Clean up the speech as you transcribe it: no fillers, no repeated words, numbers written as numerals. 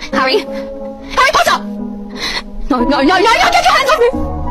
Harry! Harry Potter! No, get your hands off me!